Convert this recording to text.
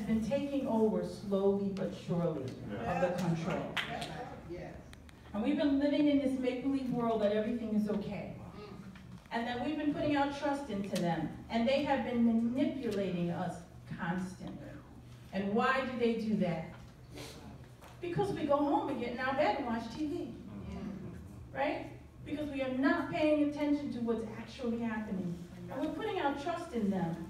been taking over slowly but surely of the control. And we've been living in this make-believe world that everything is okay. And that we've been putting our trust into them. And they have been manipulating us constantly. And why do they do that? Because we go home and get in our bed and watch TV. Right? Because we are not paying attention to what's actually happening. And we're putting our trust in them.